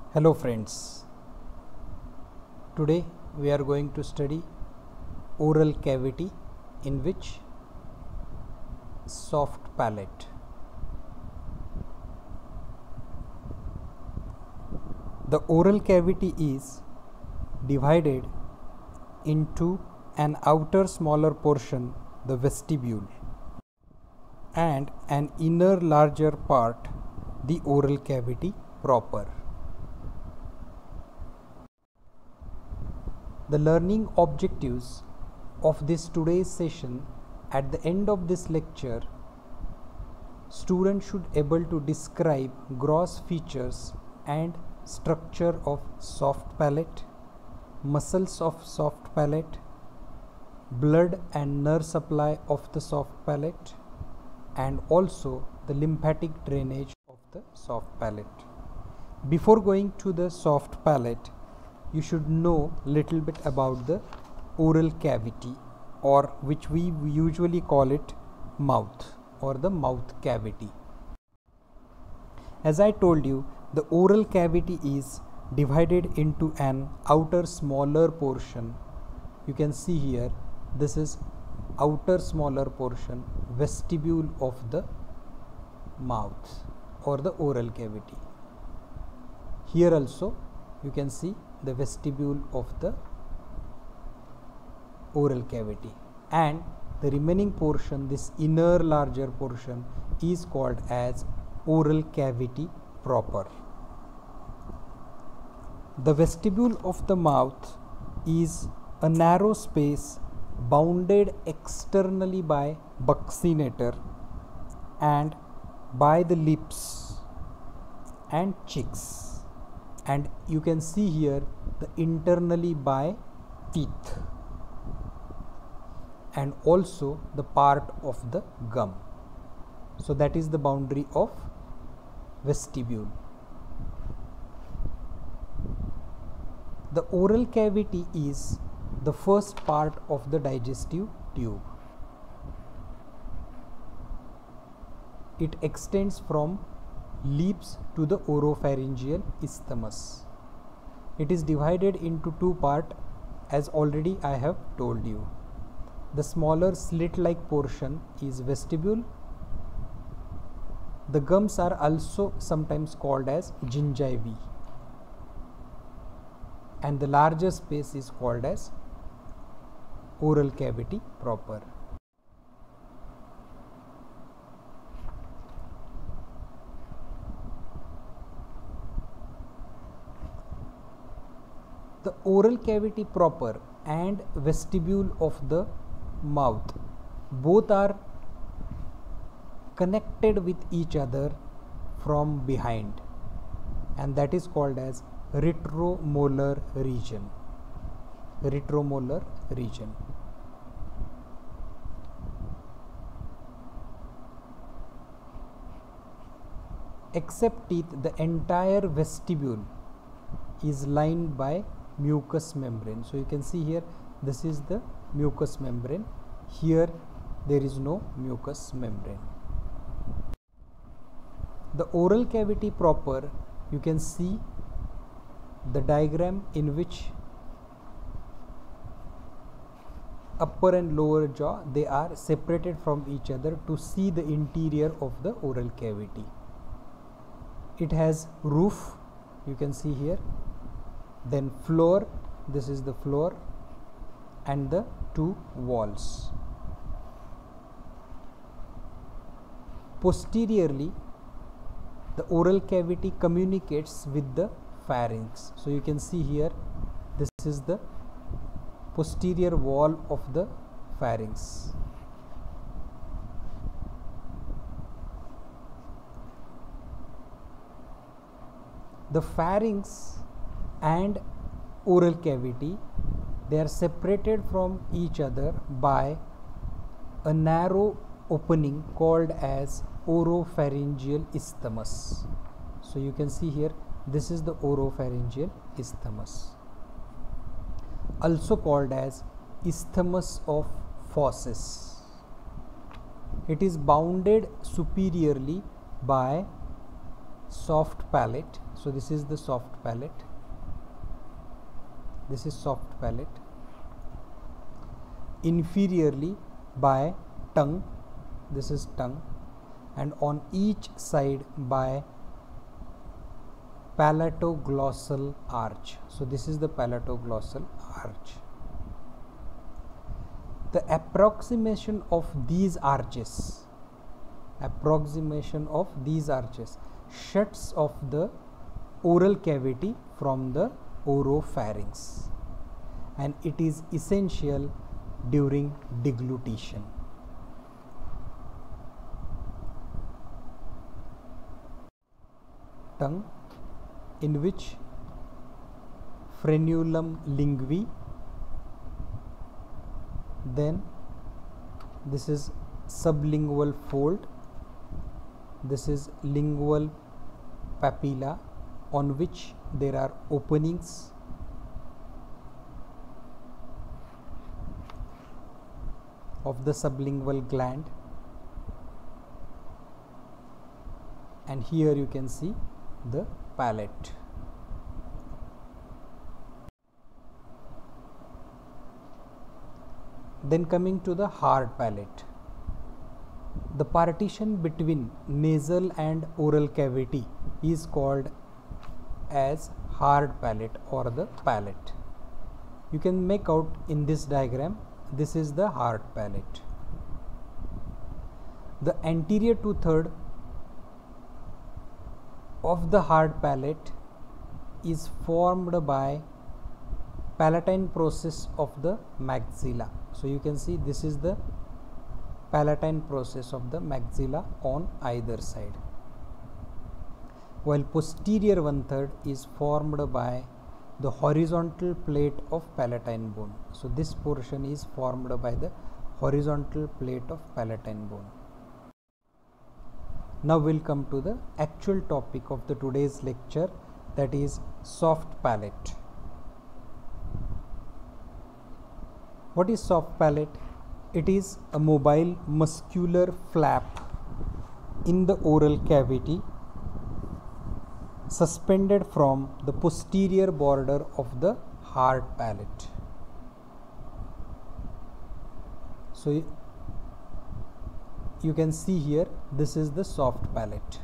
Hello friends, today we are going to study oral cavity in which soft palate. The oral cavity is divided into an outer smaller portion, the vestibule, and an inner larger part, the oral cavity proper. The learning objectives of this today's session: at the end of this lecture, students should able to describe gross features and structure of soft palate, muscles of soft palate, blood and nerve supply of the soft palate, and also the lymphatic drainage of the soft palate. Before going to the soft palate, you should know little bit about the oral cavity, or which we usually call it mouth or the mouth cavity. As I told you, the oral cavity is divided into an outer smaller portion. You can see here, this is outer smaller portion, vestibule of the mouth or the oral cavity. Here also you can see the vestibule of the oral cavity, and the remaining portion, this inner larger portion, is called as oral cavity proper. The vestibule of the mouth is a narrow space bounded externally by buccinator and by the lips and cheeks, and you can see here the internally by teeth and also the part of the gum. So that is the boundary of vestibule. The oral cavity is the first part of the digestive tube. It extends from lips to the oropharyngeal isthmus. It is divided into two parts, as already I have told you. The smaller slit-like portion is vestibule. The gums are also sometimes called as gingivae, and the larger space is called as oral cavity proper. The oral cavity proper and vestibule of the mouth both are connected with each other from behind, and that is called as retromolar region. Retromolar region. Except teeth, the entire vestibule is lined by mucous membrane. So you can see here, this is the mucous membrane. Here there is no mucous membrane. The oral cavity proper, you can see the diagram in which upper and lower jaw, they are separated from each other to see the interior of the oral cavity. It has roof, you can see here, then floor, this is the floor, and the two walls. Posteriorly, the oral cavity communicates with the pharynx. So you can see here, this is the posterior wall of the pharynx. The pharynx and oral cavity, they are separated from each other by a narrow opening called as oropharyngeal isthmus. So you can see here, this is the oropharyngeal isthmus, also called as isthmus of Faucis. It is bounded superiorly by soft palate. So this is the soft palate. This is soft palate. Inferiorly by tongue. This is tongue, and on each side by palatoglossal arch. So this is the palatoglossal arch. The approximation of these arches, shuts off the oral cavity from the oropharynx, and it is essential during deglutition. Tongue, in which frenulum lingui, then this is sublingual fold, this is lingual papilla, on which there are openings of the sublingual gland, and here you can see the palate. Then coming to the hard palate. The partition between nasal and oral cavity is called as hard palate or the palate. You can make out in this diagram, this is the hard palate. The anterior two-thirds of the hard palate is formed by palatine process of the maxilla. So you can see this is the palatine process of the maxilla on either side, while posterior one-third is formed by the horizontal plate of palatine bone. So this portion is formed by the horizontal plate of palatine bone. Now we'll come to the actual topic of the today's lecture, that is soft palate. What is soft palate? It is a mobile muscular flap in the oral cavity suspended from the posterior border of the hard palate. So you can see here, this is the soft palate.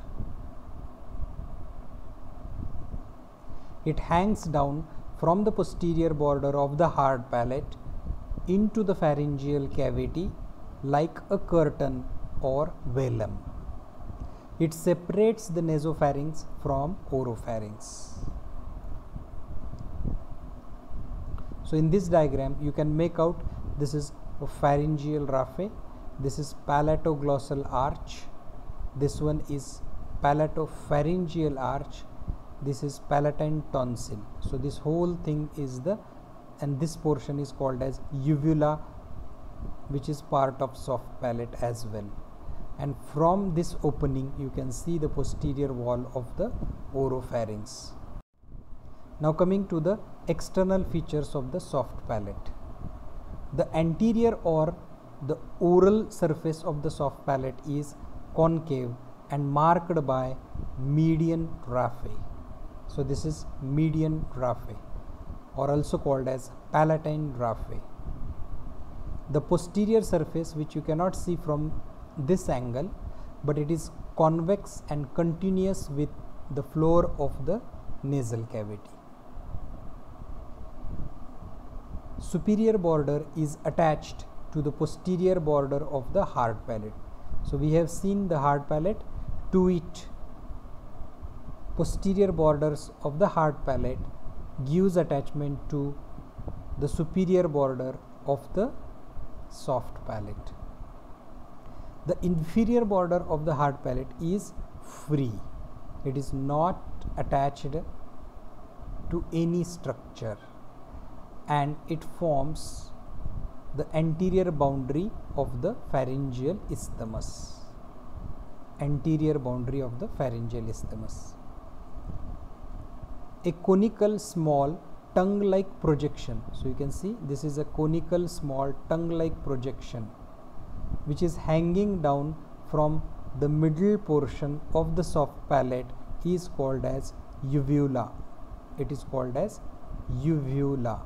It hangs down from the posterior border of the hard palate into the pharyngeal cavity like a curtain or velum. It separates the nasopharynx from oropharynx. So in this diagram you can make out, this is a pharyngeal raphe, this is palatoglossal arch, this one is palatopharyngeal arch, this is palatine tonsil. So this whole thing is the, and this portion is called as uvula, which is part of soft palate as well. And from this opening you can see the posterior wall of the oropharynx. Now coming to the external features of the soft palate. The anterior or the oral surface of the soft palate is concave and marked by median raphe. So this is median raphe, or also called as palatine raphe. The posterior surface, which you cannot see from this angle, but it is convex and continuous with the floor of the nasal cavity. Superior border is attached to the posterior border of the hard palate. So we have seen the hard palate, to it posterior borders of the hard palate gives attachment to the superior border of the soft palate. The inferior border of the hard palate is free. It is not attached to any structure, and it forms the anterior boundary of the pharyngeal isthmus. Anterior boundary of the pharyngeal isthmus. A conical small tongue-like projection. So you can see this is a conical small tongue-like projection which is hanging down from the middle portion of the soft palate is called as uvula. It is called as uvula.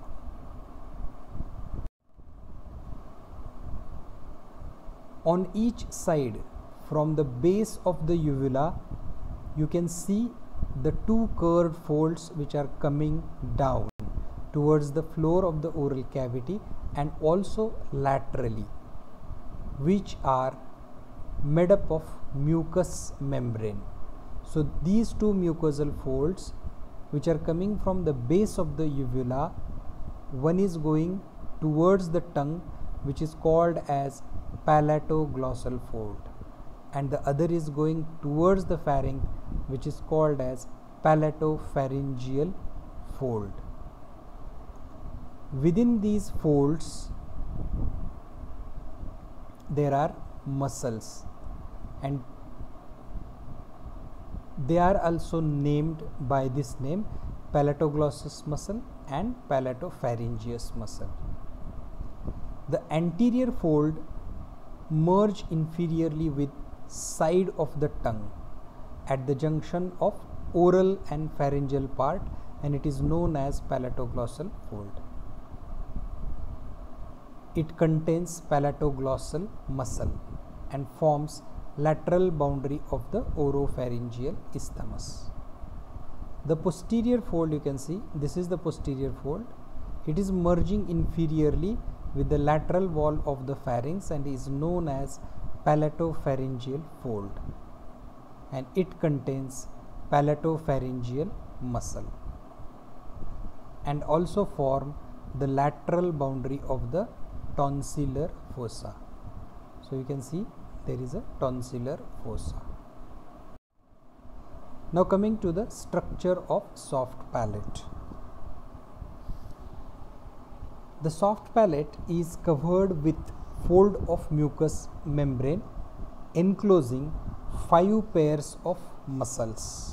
On each side from the base of the uvula, you can see the two curved folds which are coming down towards the floor of the oral cavity and also laterally, which are made up of mucous membrane. So these two mucosal folds which are coming from the base of the uvula, one is going towards the tongue, which is called as palatoglossal fold, and the other is going towards the pharynx, which is called as palatopharyngeal fold. Within these folds there are muscles, and they are also named by this name: palatoglossus muscle and palatopharyngeus muscle. The anterior fold merge inferiorly with side of the tongue at the junction of oral and pharyngeal part, and it is known as palatoglossal fold. It contains palatoglossal muscle and forms lateral boundary of the oropharyngeal isthmus. The posterior fold, you can see, this is the posterior fold. It is merging inferiorly with the lateral wall of the pharynx and is known as palatopharyngeal fold, and it contains palatopharyngeal muscle and also form the lateral boundary of the tonsillar fossa. So you can see there is a tonsillar fossa. Now coming to the structure of soft palate. The soft palate is covered with fold of mucous membrane enclosing 5 pairs of muscles.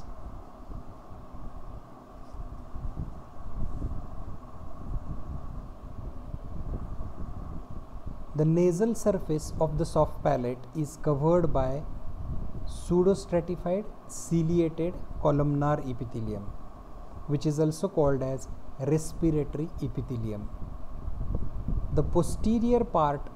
The nasal surface of the soft palate is covered by pseudostratified ciliated columnar epithelium, which is also called as respiratory epithelium. The posterior part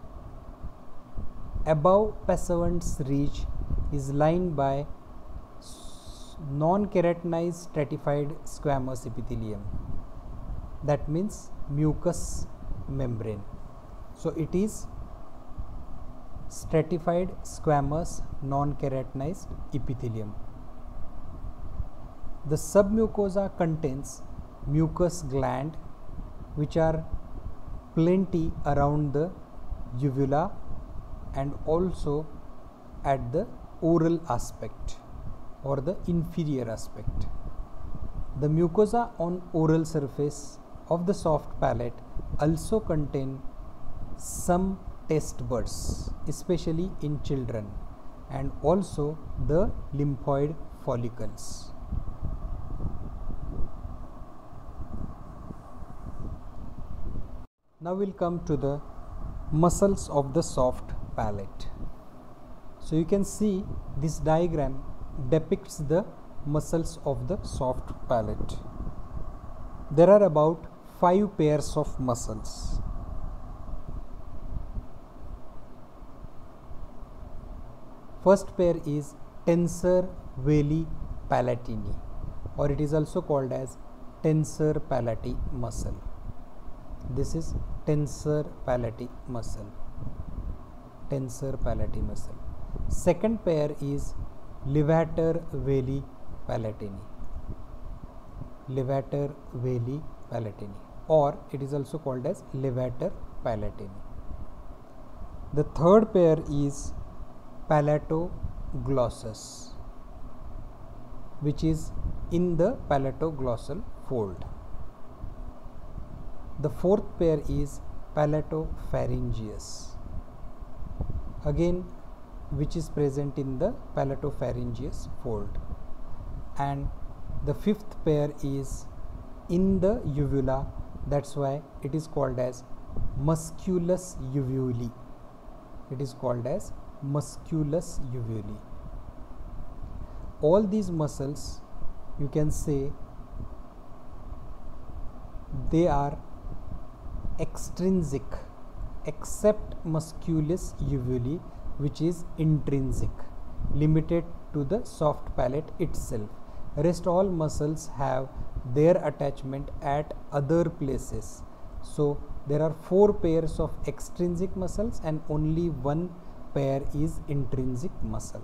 above passavant's ridge is lined by non-keratinized stratified squamous epithelium, that means mucous membrane. So it is stratified squamous non-keratinized epithelium. The submucosa contains mucous gland which are plenty around the uvula and also at the oral aspect or the inferior aspect. The mucosa on oral surface of the soft palate also contain some taste buds, especially in children, and also the lymphoid follicles. Now we'll come to the muscles of the soft palate. So you can see this diagram depicts the muscles of the soft palate. There are about 5 pairs of muscles. First pair is tensor veli palatini, or it is also called as tensor palati muscle. This is tensor palati muscle. Tensor palati muscle. Second pair is levator veli palatini. Levator veli palatini, or it is also called as levator palatini. The third pair is palatoglossus, which is in the palatoglossal fold. The fourth pair is palatopharyngeus, again which is present in the palatopharyngeus fold, and the fifth pair is in the uvula, that's why it is called as musculus uvuli. It is called as musculus uvuli. all these muscles, you can say they are extrinsic except musculus uvuli, which is intrinsic, limited to the soft palate itself. Rest all muscles have their attachment at other places. So there are 4 pairs of extrinsic muscles and only 1 pair is intrinsic muscle.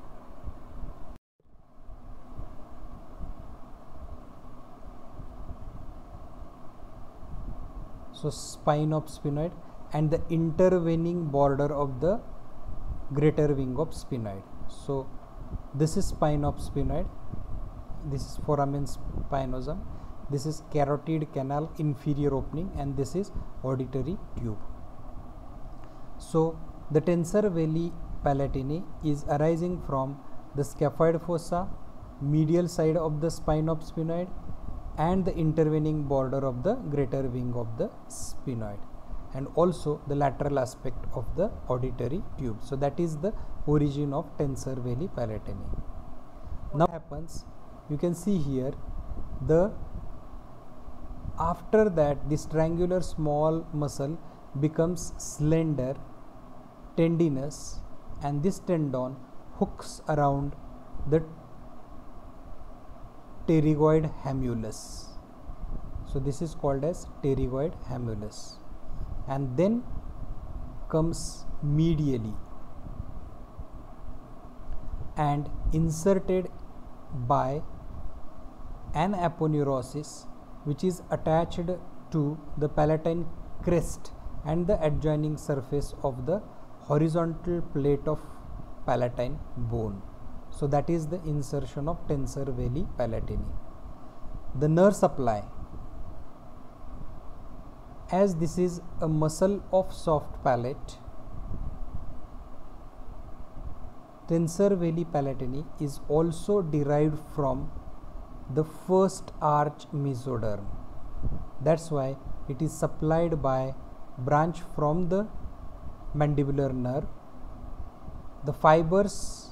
So spine of sphenoid and the intervening border of the greater wing of sphenoid. So this is spine of sphenoid, this is foramen spinosum, this is carotid canal inferior opening, and this is auditory tube. So the tensor veli palatini is arising from the scaphoid fossa, medial side of the spine of sphenoid, and the intervening border of the greater wing of the sphenoid, and also the lateral aspect of the auditory tube. So that is the origin of tensor veli palatini. Now what happens, you can see here, after that this triangular small muscle becomes slender, tendinous, and this tendon hooks around the pterygoid hamulus. So this is called as pterygoid hamulus, and then comes medially and inserted by an aponeurosis, which is attached to the palatine crest and the adjoining surface of the horizontal plate of palatine bone. So that is the insertion of tensor veli palatini. The nerve supply, as this is a muscle of soft palate, tensor veli palatini is also derived from the first arch mesoderm. That's why it is supplied by branch from the mandibular nerve. The fibers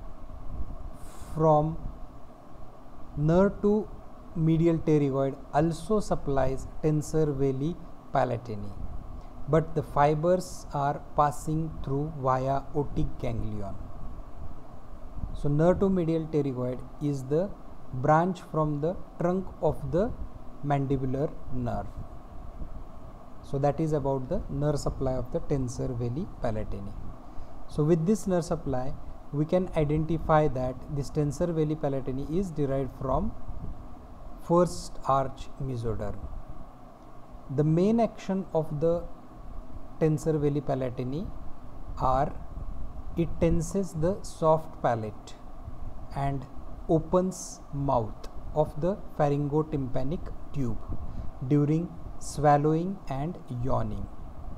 from nerve to medial pterygoid also supplies tensor veli palatini, but the fibers are passing through via otic ganglion. So nerve to medial pterygoid is the branch from the trunk of the mandibular nerve. So that is about the nerve supply of the tensor veli palatini. So with this nerve supply, we can identify that this tensor veli palatini is derived from first arch mesoderm. The main action of the tensor veli palatini are it tenses the soft palate and opens mouth of the pharyngotympanic tube during swallowing and yawning.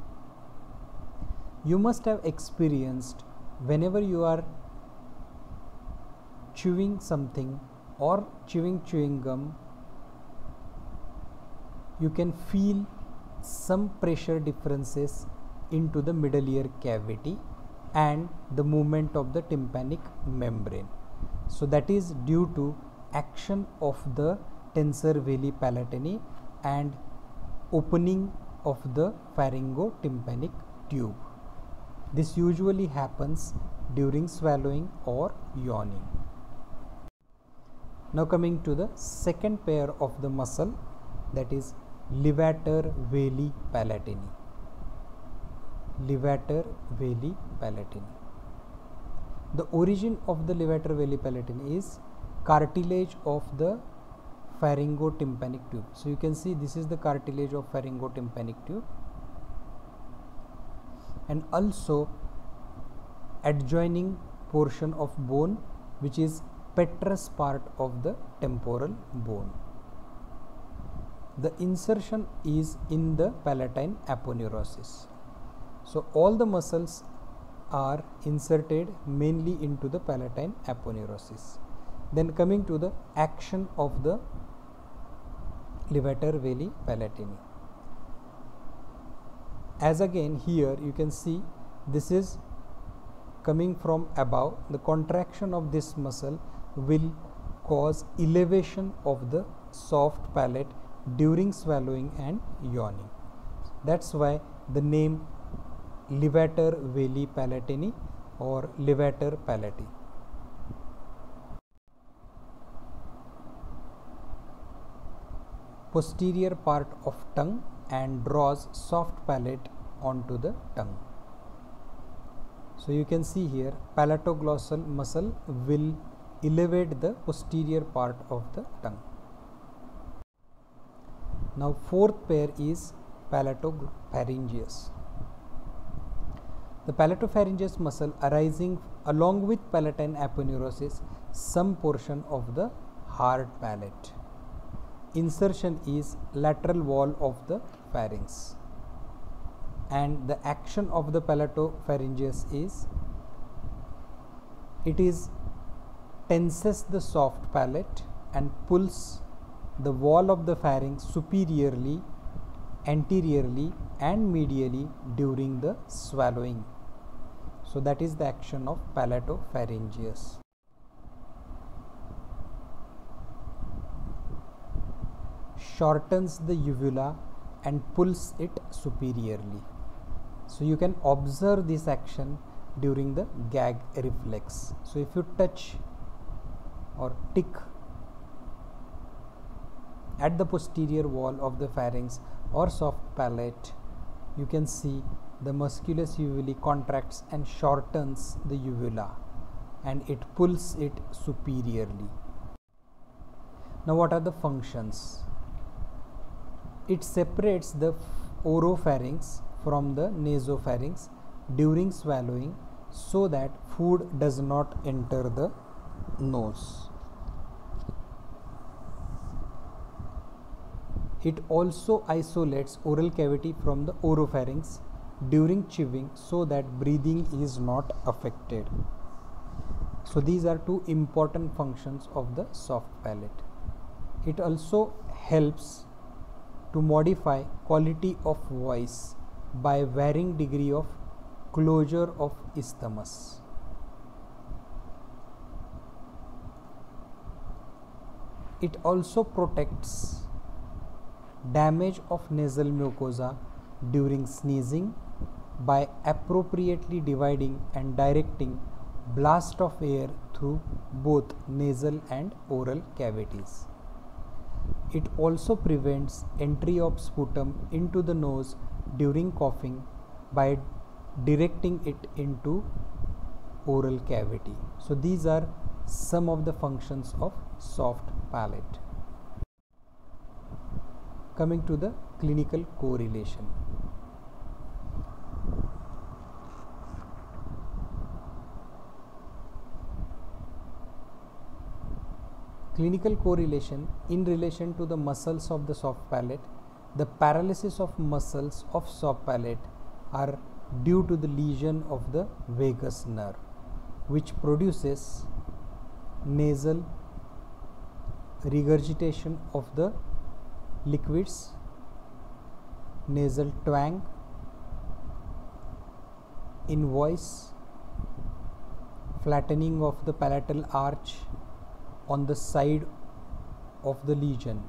You must have experienced whenever you are chewing something or chewing gum, you can feel some pressure differences into the middle ear cavity and the movement of the tympanic membrane. So that is due to action of the tensor veli palatini and opening of the pharyngotympanic tube. This usually happens during swallowing or yawning. Now coming to the second pair of the muscle, that is levator veli palatini. Levator veli palatini. The origin of the levator veli palatini is cartilage of the pharyngotympanic tube. So you can see this is the cartilage of pharyngotympanic tube, and also adjoining portion of bone, which is petrous part of the temporal bone. The insertion is in the palatine aponeurosis. So all the muscles are inserted mainly into the palatine aponeurosis. Then coming to the action of the levator veli palatini. As again here you can see this is coming from above. The contraction of this muscle will cause elevation of the soft palate during swallowing and yawning. That's why the name levator veli palatini or levator palati. Posterior part of tongue and draws soft palate onto the tongue. So you can see here palatoglossal muscle will elevate the posterior part of the tongue. Now fourth pair is palatopharyngeus. The palatopharyngeus muscle arising along with palatine aponeurosis some portion of the hard palate. Insertion is lateral wall of the pharynx, and the action of the palatopharyngeus is it is tenses the soft palate and pulls the wall of the pharynx superiorly, anteriorly and medially during the swallowing. So that is the action of palatopharyngeus. Shortens the uvula and pulls it superiorly. So you can observe this action during the gag reflex. So if you touch or tick at the posterior wall of the pharynx or soft palate, you can see the musculus uvulae contracts and shortens the uvula and it pulls it superiorly. Now what are the functions? It separates the oropharynx from the nasopharynx during swallowing so that food does not enter the nose. It also isolates oral cavity from the oropharynx during chewing so that breathing is not affected. So these are two important functions of the soft palate. It also helps to modify quality of voice by varying degree of closure of isthmus. It also protects damage of nasal mucosa during sneezing by appropriately dividing and directing blast of air through both nasal and oral cavities. It also prevents entry of sputum into the nose during coughing by directing it into oral cavity. So these are some of the functions of soft palate. Coming to the clinical correlation. Clinical correlation in relation to the muscles of the soft palate. The paralysis of muscles of soft palate are due to the lesion of the vagus nerve, which produces nasal regurgitation of the liquids, nasal twang in voice, flattening of the palatal arch on the side of the lesion,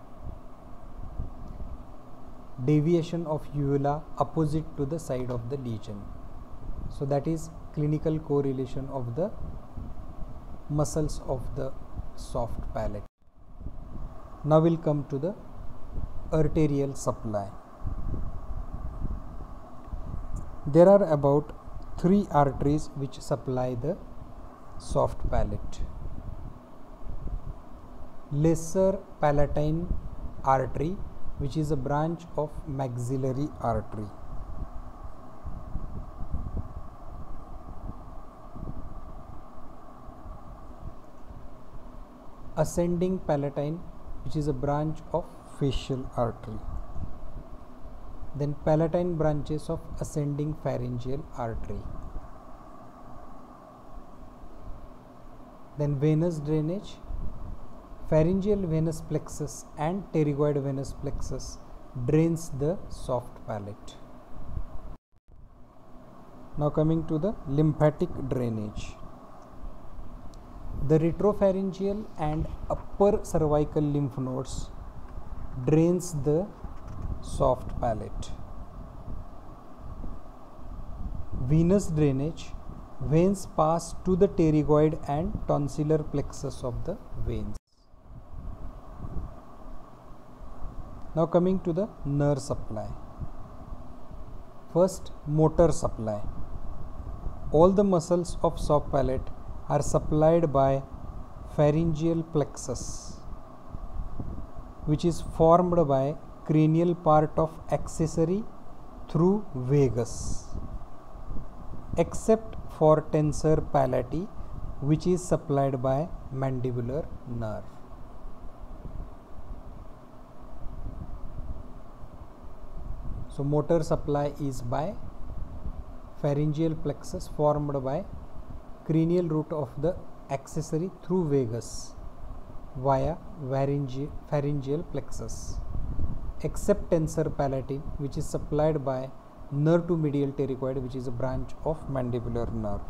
deviation of uvula opposite to the side of the lesion. So that is clinical correlation of the muscles of the soft palate. Now we'll come to the arterial supply. There are about 3 arteries which supply the soft palate. Lesser palatine artery, which is a branch of maxillary artery. Ascending palatine, which is a branch of facial artery. Then palatine branches of ascending pharyngeal artery. Then venous drainage. Pharyngeal venous plexus and pterygoid venous plexus drains the soft palate. Now coming to the lymphatic drainage. The retropharyngeal and upper cervical lymph nodes drains the soft palate. Venous drainage. Veins pass to the pterygoid and tonsillar plexus of the veins. Now coming to the nerve supply. First, motor supply. All the muscles of soft palate are supplied by pharyngeal plexus, which is formed by cranial part of accessory through vagus, except for tensor palati, which is supplied by mandibular nerve. So motor supply is by pharyngeal plexus formed by cranial root of the accessory through vagus via pharyngeal plexus, except tensor palatin, which is supplied by nerve to medial pterygoid, which is a branch of mandibular nerve.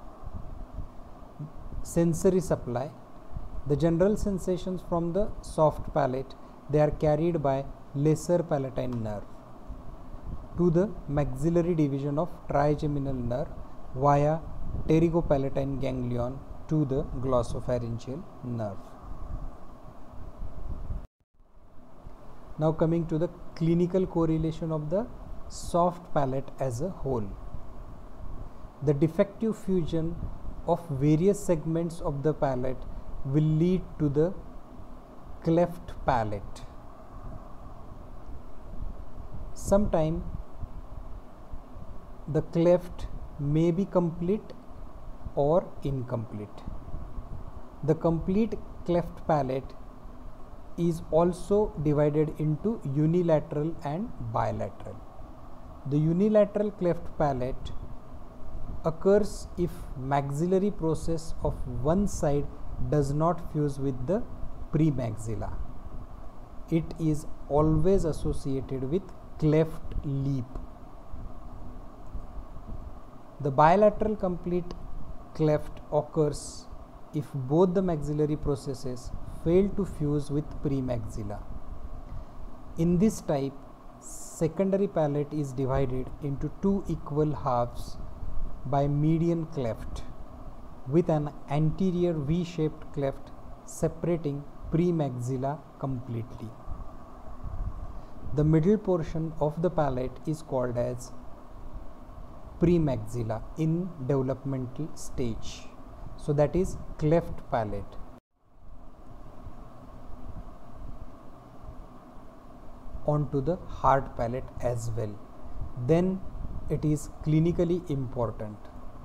Sensory supply. The general sensations from the soft palate, they are carried by lesser palatine nerve to the maxillary division of trigeminal nerve via pterygopalatine ganglion to the glossopharyngeal nerve. Now coming to the clinical correlation of the soft palate as a whole. The defective fusion of various segments of the palate will lead to the cleft palate. Sometimes the cleft may be complete or incomplete. The complete cleft palate is also divided into unilateral and bilateral. The unilateral cleft palate occurs if maxillary process of one side does not fuse with the premaxilla. It is always associated with cleft lip. The bilateral complete cleft occurs if both the maxillary processes fail to fuse with premaxilla. In this type, secondary palate is divided into two equal halves by median cleft with an anterior V-shaped cleft separating premaxilla completely. The middle portion of the palate is called as premaxilla in developmental stage. So that is cleft palate. Onto the hard palate as well. Then it is clinically important.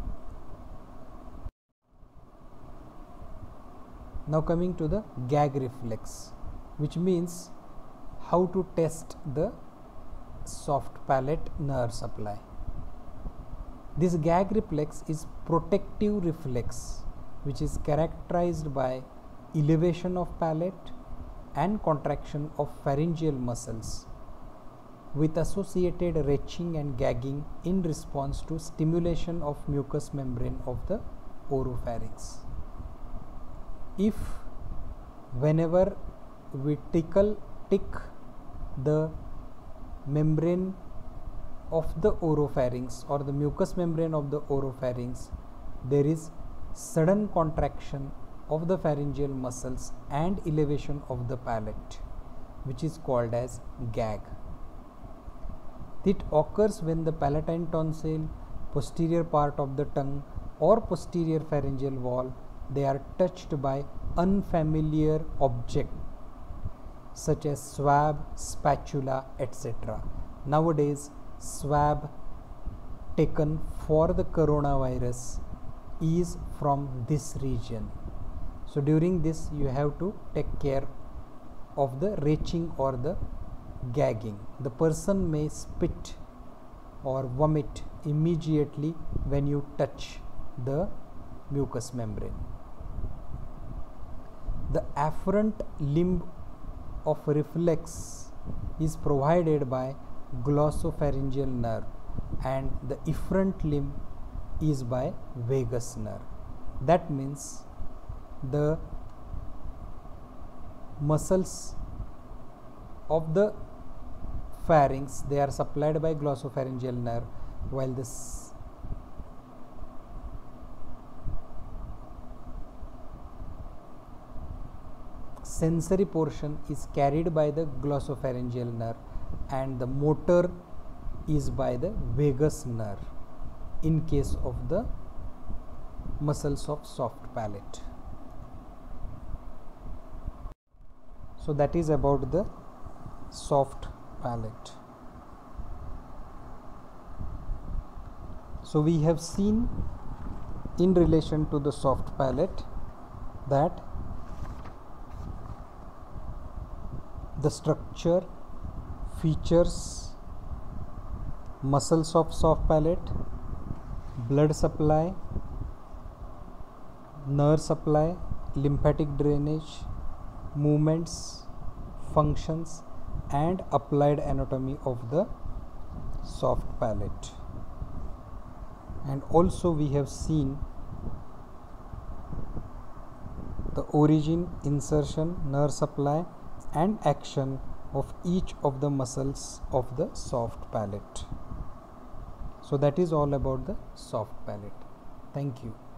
Now coming to the gag reflex, which means how to test the soft palate nerve supply. This gag reflex is protective reflex, which is characterized by elevation of palate and contraction of pharyngeal muscles with associated retching and gagging in response to stimulation of mucous membrane of the oropharynx. If whenever we tick the membrane of the oropharynx or the mucous membrane of the oropharynx, there is sudden contraction of the pharyngeal muscles and elevation of the palate, which is called as gag. It occurs when the palatine tonsil, posterior part of the tongue or posterior pharyngeal wall, they are touched by unfamiliar object such as swab, spatula, etc. Nowadays, swab taken for the coronavirus is from this region. So during this you have to take care of the retching or the gagging. The person may spit or vomit immediately when you touch the mucous membrane. The afferent limb of reflex is provided by glossopharyngeal nerve and the efferent limb is by vagus nerve. That means the muscles of the pharynx, they are supplied by glossopharyngeal nerve, while the sensory portion is carried by the glossopharyngeal nerve, and the motor is by the vagus nerve in case of the muscles of soft palate. So that is about the soft palate. So we have seen in relation to the soft palate that the structure, features, muscles of soft palate, blood supply, nerve supply, lymphatic drainage, movements, functions, and applied anatomy of the soft palate. And also we have seen the origin, insertion, nerve supply, and action of each of the muscles of the soft palate. So that is all about the soft palate. Thank you.